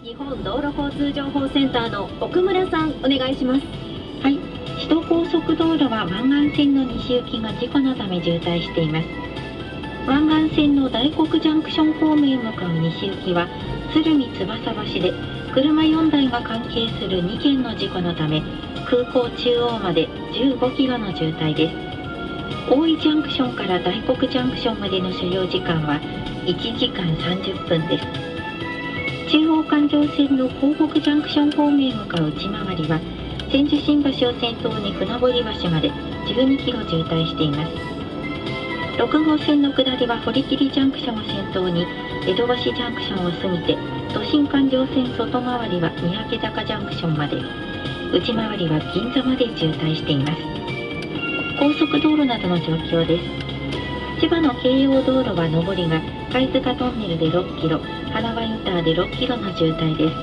日本道路交通情報センターの奥村さん、お願いします。 はい、首都高速道路は湾岸線の西行きが事故のため渋滞しています。湾岸線の大黒ジャンクション方面へ向かう西行きは鶴見翼橋で車4台が関係する2件の事故のため空港中央まで15キロの渋滞です。大井ジャンクションから大黒ジャンクションまでの所要時間は1時間30分です。中央環状線の港北ジャンクション方面へ向かう内回りは千住新橋を先頭に船堀橋まで12キロ渋滞しています。6号線の下りは堀切ジャンクションを先頭に江戸橋ジャンクションを過ぎて都心環状線外回りは三宅坂ジャンクションまで、内回りは銀座まで渋滞しています。高速道路などの状況です。千葉の京葉道路は上りが貝塚トンネルで6キロ、花輪インターで6キロの渋滞です。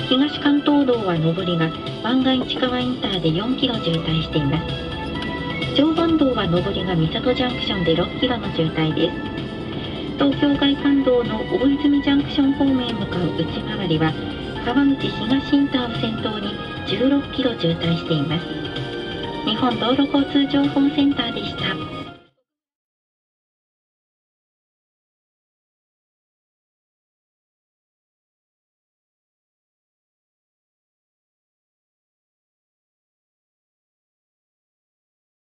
東関東道は上りが湾岸市川インターで4キロ渋滞しています。常磐道は上りが三郷ジャンクションで6キロの渋滞です。東京外環道の大泉ジャンクション方面へ向かう内回りは川口東インターを先頭に16キロ渋滞しています。日本道路交通情報センターでした。